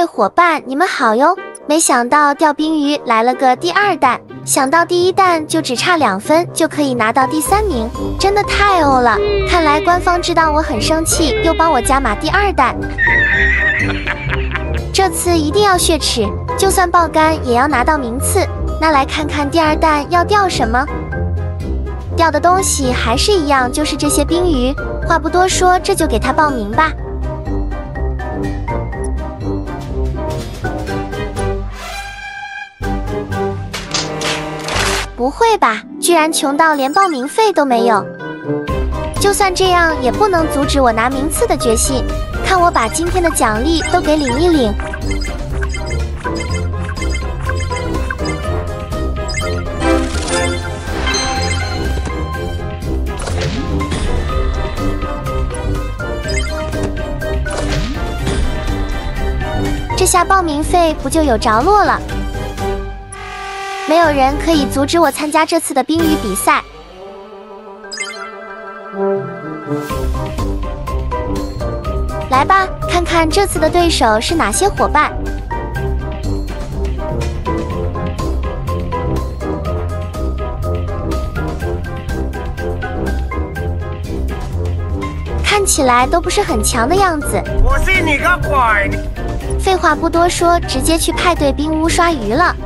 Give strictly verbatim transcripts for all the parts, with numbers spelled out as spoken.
伙伴，你们好哟！没想到钓冰鱼来了个第二弹，想到第一弹就只差两分就可以拿到第三名，真的太欧了！看来官方知道我很生气，又帮我加码第二弹。这次一定要血耻，就算爆肝也要拿到名次。那来看看第二弹要钓什么？钓的东西还是一样，就是这些冰鱼。话不多说，这就给他报名吧。不会吧，居然穷到连报名费都没有！就算这样，也不能阻止我拿名次的决心。看我把今天的奖励都给领一领！这下报名费不就有着落了？没有人可以阻止我参加这次的冰鱼比赛。来吧，看看这次的对手是哪些伙伴。看起来都不是很强的样子。 我信你个鬼！ 废话不多说，直接去派对冰屋刷鱼了。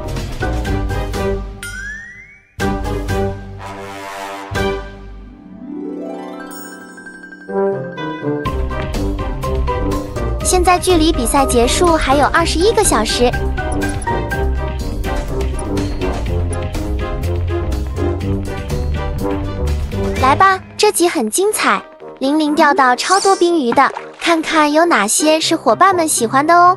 现在距离比赛结束还有二十一个小时。来吧，这集很精彩，玲玲钓到超多冰鱼的，看看有哪些是伙伴们喜欢的哦。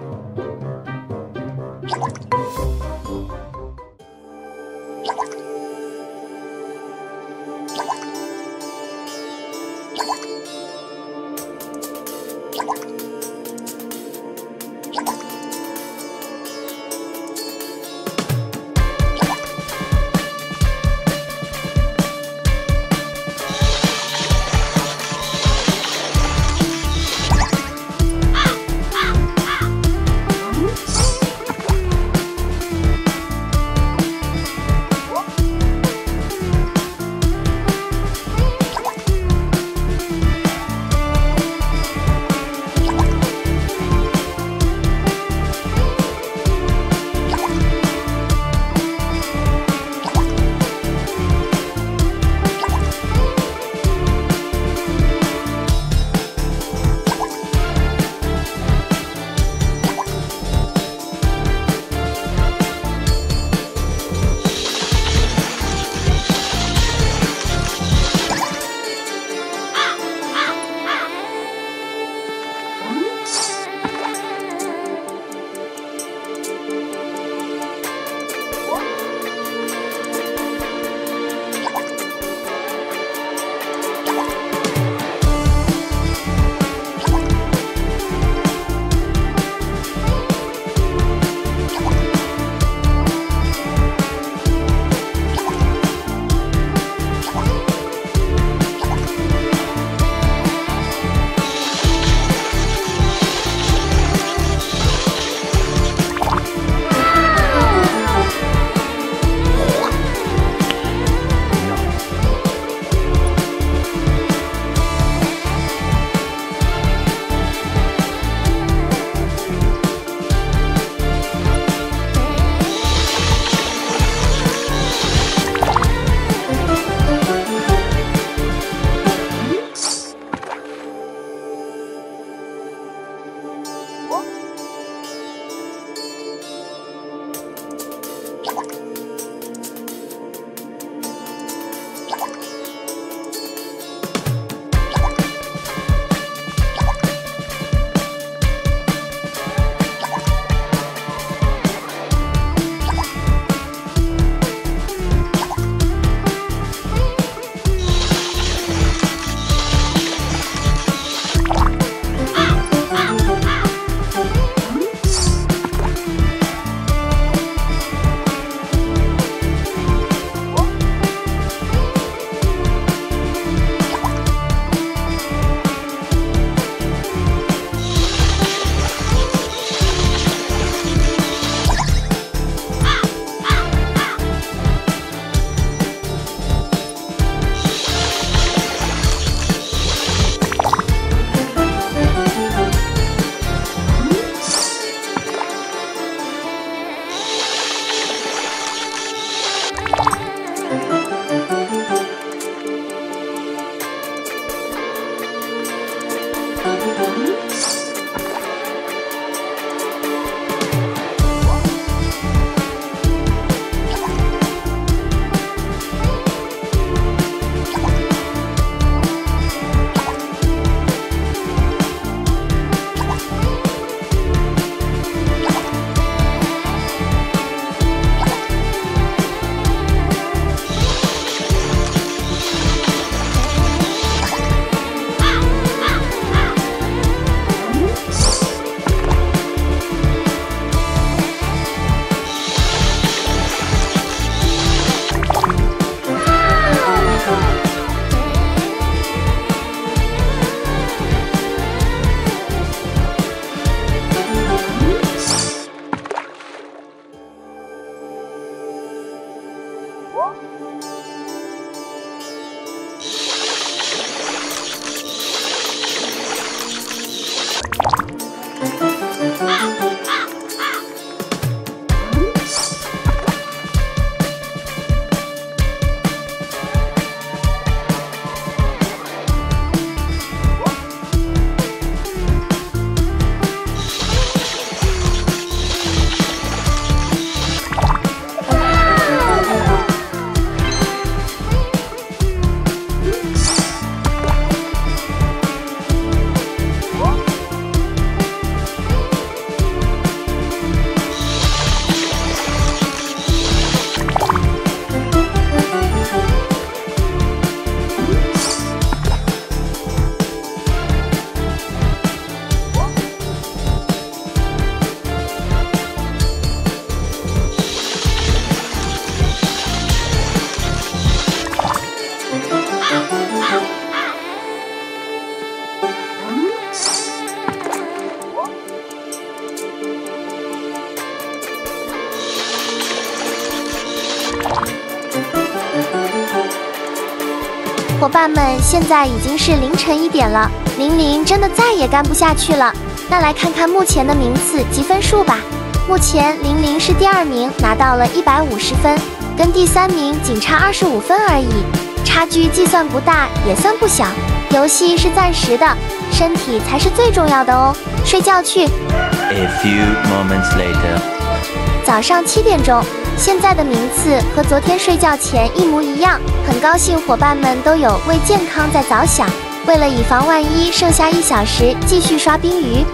伙伴们，现在已经是凌晨一点了，玲玲真的再也干不下去了。那来看看目前的名次及分数吧。目前玲玲是第二名，拿到了一百五十分，跟第三名仅差二十五分而已，差距计算不大，也算不小。游戏是暂时的，身体才是最重要的哦。睡觉去。 A few moments later. 早上七点钟，现在的名次和昨天睡觉前一模一样。很高兴伙伴们都有为健康在着想。为了以防万一，剩下一小时继续刷冰鱼。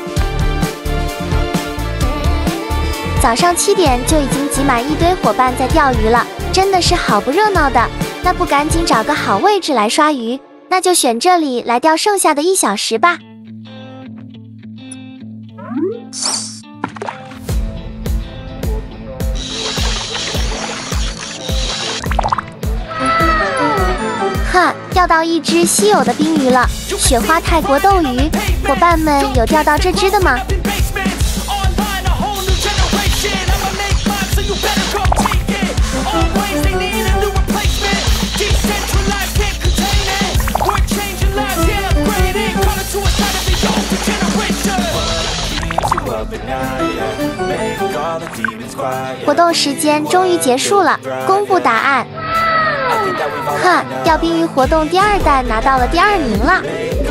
早上七点就已经挤满一堆伙伴在钓鱼了，真的是好不热闹的。那不赶紧找个好位置来刷鱼？那就选这里来钓剩下的一小时吧。哈，钓到一只稀有的冰鱼了，雪花泰国斗鱼。伙伴们有钓到这只的吗？活动时间终于结束了，公布答案。哈，钓冰鱼活动第二弹拿到了第二名了，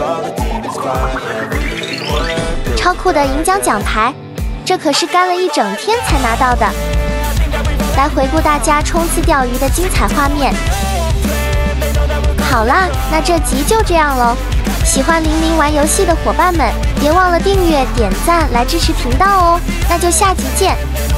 超酷的银奖奖牌，这可是干了一整天才拿到的。来回顾大家冲刺钓鱼的精彩画面。好啦，那这集就这样喽。喜欢玲玲玩游戏的伙伴们，别忘了订阅、点赞来支持频道哦。那就下集见。